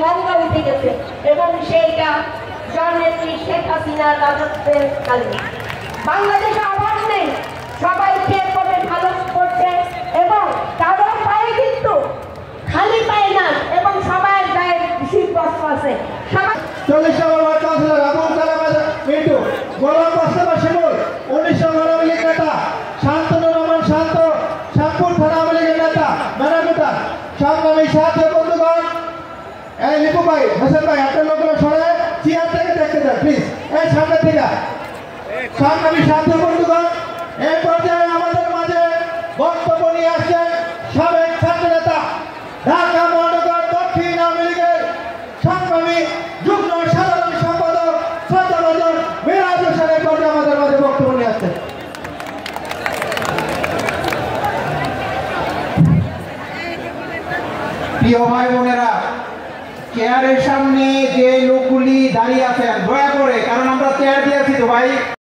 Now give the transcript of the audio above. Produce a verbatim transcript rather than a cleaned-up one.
মঙ্গল উঠে গেছে এবং সেইটা জননেত্রী শেখ হাসিনার রাজত্বের কালে। বাংলাদেশে অভাব নেই, সবাই খেয়ে পরে ভালো করছে এবং কারোর পায়ে কিন্তু খালি পায়ে না এবং সবার গায়ে শীত বস্ত্র আছে। চল্লিশ নম্বর ওয়ার্ড কাউন্সিলর আবুল কালাম মিন্টু, গোলাম মোস্তফা শিমুল উনিশ নম্বর আওয়ামী লীগ নেতা, শান্তনু রহমান শান্ত শ্যামপুর থানা আওয়ামী লীগের নেতা মেনাকুটা, সংগ্রামী সাহায্য বন্ধুগণ। এই লিপু ভাই, হোসেন ভাই, আপনার লোকগুলো সরে চেয়ার থেকে দেখতে যান প্লিজ, এই সামনে থেকে। সংগ্রামী সাহায্য বন্ধুগণ, এই পর্যায়ে আমাদের মাঝে বক্তব্য নিয়ে আসছেন সাবেক ছাত্র নেতা, ঢাকা মহানগর দক্ষিণ আওয়ামী লীগের সংগ্রামী যুগ্ম সাধারণ সম্পাদক শ্রদ্ধাভাজন মিরাজ হোসেনের পর্যায়ে আমাদের মাঝে বক্তব্য নিয়ে আসছেন। প্রিয় ভাই বোনেরা, চেয়ারের সামনে যে লোকগুলি দাঁড়িয়ে আছেন দয়া করে, কারণ আমরা চেয়ার দিয়েছি তো ভাই।